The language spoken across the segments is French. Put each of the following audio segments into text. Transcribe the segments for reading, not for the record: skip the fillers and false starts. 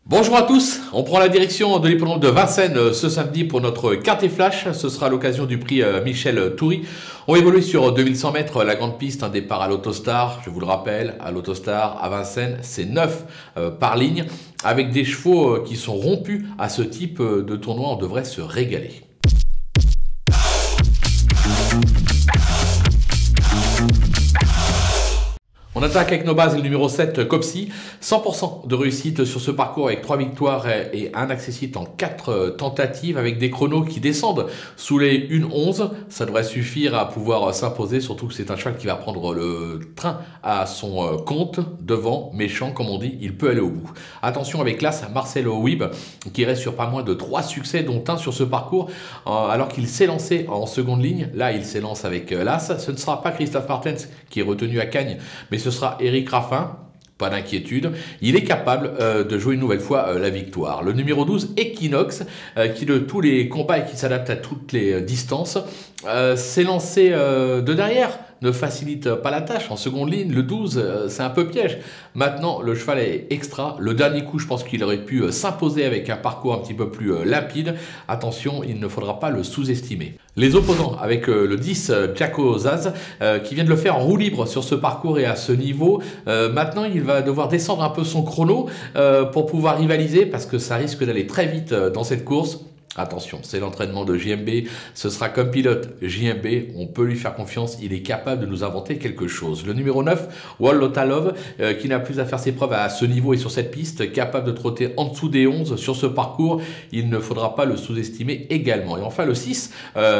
Bonjour à tous, on prend la direction de l'hippodrome de Vincennes ce samedi pour notre quintet flash. Ce sera l'occasion du prix Michel Toury. On va évoluer sur 2100 mètres, la grande piste, un départ à l'Autostar. Je vous le rappelle, à l'Autostar, à Vincennes, c'est 9 par ligne. Avec des chevaux qui sont rompus à ce type de tournoi, on devrait se régaler. On attaque avec nos bases le numéro 7, Copsy. 100% de réussite sur ce parcours avec 3 victoires et un accessite en 4 tentatives avec des chronos qui descendent sous les 1:11. Ça devrait suffire à pouvoir s'imposer, surtout que c'est un cheval qui va prendre le train à son compte. Devant, méchant comme on dit, il peut aller au bout. Attention avec l'As Marcelo Wib qui reste sur pas moins de 3 succès dont un sur ce parcours alors qu'il s'est lancé en seconde ligne. Là, il s'élance avec l'As. Ce ne sera pas Christophe Martens qui est retenu à Cagnes, mais ce sera Eric Raffin. Pas d'inquiétude, il est capable de jouer une nouvelle fois la victoire. Le numéro 12, Equinox, qui de tous les combats et qui s'adapte à toutes les distances, s'est lancé de derrière, ne facilite pas la tâche. En seconde ligne, le 12, c'est un peu piège. Maintenant, le cheval est extra. Le dernier coup, je pense qu'il aurait pu s'imposer avec un parcours un petit peu plus limpide. Attention, il ne faudra pas le sous-estimer. Les opposants avec le 10, Jaco Zaz, qui vient de le faire en roue libre sur ce parcours et à ce niveau. Maintenant, il va devoir descendre un peu son chrono pour pouvoir rivaliser parce que ça risque d'aller très vite dans cette course. Attention, c'est l'entraînement de JMB, ce sera comme pilote JMB, on peut lui faire confiance, il est capable de nous inventer quelque chose. Le numéro 9, Wallotalov, qui n'a plus à faire ses preuves à ce niveau et sur cette piste, capable de trotter en dessous des 11 sur ce parcours, il ne faudra pas le sous-estimer également. Et enfin le 6,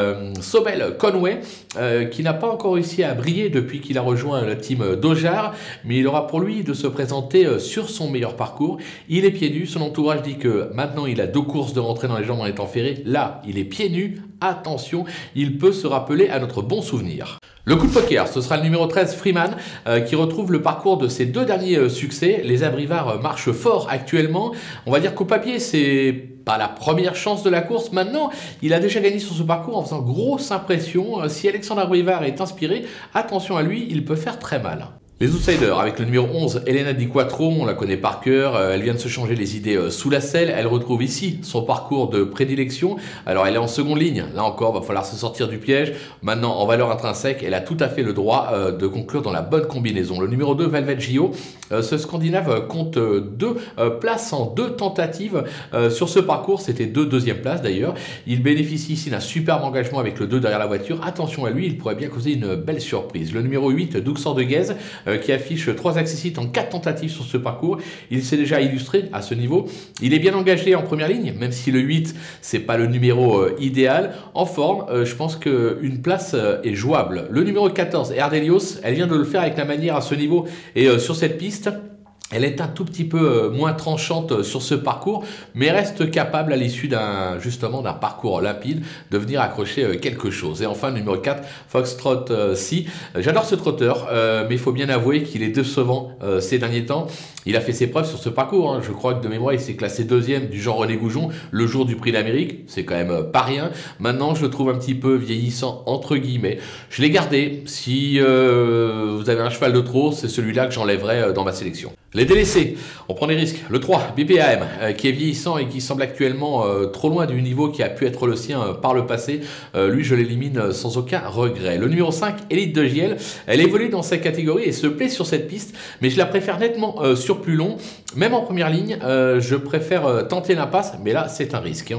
Sobel Conway, qui n'a pas encore réussi à briller depuis qu'il a rejoint la team Dojar, mais il aura pour lui de se présenter sur son meilleur parcours. Il est pieds nus, son entourage dit que maintenant il a 2 courses de rentrée dans les jambes en étant ferré. Là, il est pieds nus. Attention, il peut se rappeler à notre bon souvenir. Le coup de poker, ce sera le numéro 13, Freeman, qui retrouve le parcours de ses 2 derniers succès. Les Abrivard marchent fort actuellement. On va dire qu'au papier, c'est pas la première chance de la course. Maintenant, il a déjà gagné sur ce parcours en faisant grosse impression. Si Alexandre Abrivard est inspiré, attention à lui, il peut faire très mal. Les outsiders, avec le numéro 11, Elena Di Quattro, on la connaît par cœur, elle vient de se changer les idées sous la selle, elle retrouve ici son parcours de prédilection, alors elle est en seconde ligne, là encore, va falloir se sortir du piège, maintenant en valeur intrinsèque, elle a tout à fait le droit de conclure dans la bonne combinaison. Le numéro 2, Velvet Gio, ce Scandinave compte 2 places en 2 tentatives sur ce parcours, c'était 2 deuxièmes places d'ailleurs, il bénéficie ici d'un superbe engagement avec le 2 derrière la voiture, attention à lui, il pourrait bien causer une belle surprise. Le numéro 8, Duxor de Guez, qui affiche 3 accessites en 4 tentatives sur ce parcours. Il s'est déjà illustré à ce niveau. Il est bien engagé en première ligne, même si le 8, c'est pas le numéro idéal. En forme, je pense qu'une place est jouable. Le numéro 14, Erdelios, elle vient de le faire avec la manière à ce niveau et sur cette piste. Elle est un tout petit peu moins tranchante sur ce parcours, mais reste capable à l'issue justement d'un parcours limpide de venir accrocher quelque chose. Et enfin, le numéro 4, Foxtrot C. J'adore ce trotteur, mais il faut bien avouer qu'il est décevant ces derniers temps. Il a fait ses preuves sur ce parcours. Hein. Je crois que de mémoire, il s'est classé 2e du genre René Goujon le jour du Prix d'Amérique. C'est quand même pas rien. Maintenant, je le trouve un petit peu vieillissant, entre guillemets. Je l'ai gardé. Si vous avez un cheval de trop, c'est celui-là que j'enlèverai dans ma sélection. Les délaissés, on prend des risques. Le 3, BPAM, qui est vieillissant et qui semble actuellement trop loin du niveau qui a pu être le sien par le passé. Lui, je l'élimine sans aucun regret. Le numéro 5, Elite de JL, elle évolue dans sa catégorie et se plaît sur cette piste, mais je la préfère nettement sur plus long. Même en première ligne, je préfère tenter l'impasse, mais là, c'est un risque. Et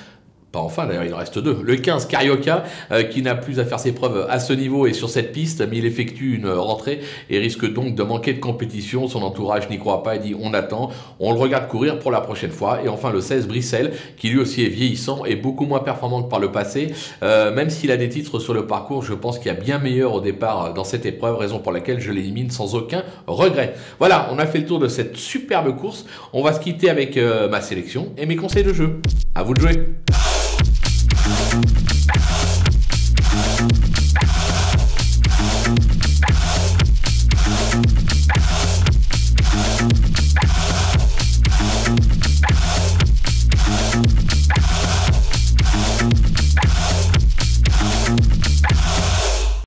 enfin d'ailleurs, il en reste 2. Le 15, Carioca, qui n'a plus à faire ses preuves à ce niveau et sur cette piste, mais il effectue une rentrée et risque donc de manquer de compétition. Son entourage n'y croit pas et dit on attend, on le regarde courir pour la prochaine fois. Et enfin le 16, Brissel, qui lui aussi est vieillissant et beaucoup moins performant que par le passé. Même s'il a des titres sur le parcours, je pense qu'il y a bien meilleur au départ dans cette épreuve, raison pour laquelle je l'élimine sans aucun regret. Voilà, on a fait le tour de cette superbe course. On va se quitter avec ma sélection et mes conseils de jeu. À vous de jouer.